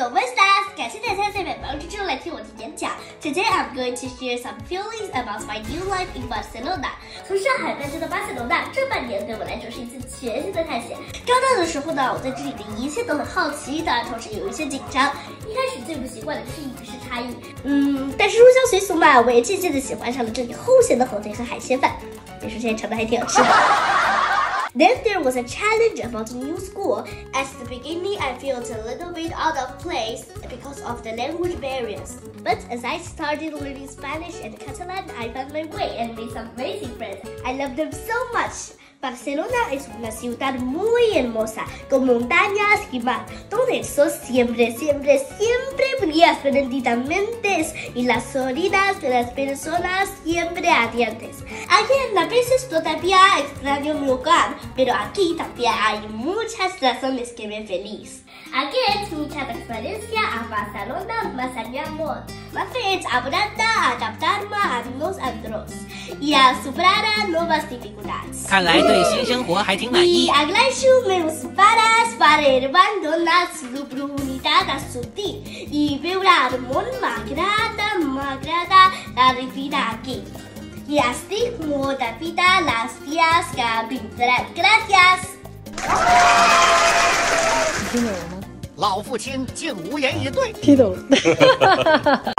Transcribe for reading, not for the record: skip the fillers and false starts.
¿Cómo estás? 感谢大家在百忙之中来听我的演讲。Today I'm going to share some feelings about my new life in Barcelona. 从上海搬家到巴塞罗那，这半年对我来说是一次全新的探险。刚到的时候呢，我对这里的一切都很好奇的，同时有一些紧张。一开始最不习惯的就是饮食差异，但是入乡随俗嘛，我也渐渐的喜欢上了这里齁咸的火腿和海鲜饭。别说现在尝的还挺好吃的。Then there was a challenge about the new school. At the beginning, I felt a little bit out of place because of the language barriers. But as I started learning Spanish and Catalan, I found my way and made some amazing friends. I love them so much. Barcelona es una ciudad muy hermosa, con montañas y mar, donde el sol siempre brilla esplendidamente y las orillas de las personas siempre ardientes. Aquí a veces todavía extraño mi hogar, pero aquí también hay muchas razones que me feliz. Aquí es mucha diferencia a Barcelona, más allá amor. Me fue aprender a adaptarme a los otros y a superar nuevas dificultades. 看来对新生活还挺满意。 Y agradezco menos varas para abandonar su oportunidad a sutil y vibrar muy magrada la vida aquí. Y así como la vida las días que vendrán. Gracias. 你听懂了吗？ 老父亲竟无言以对。 听懂了。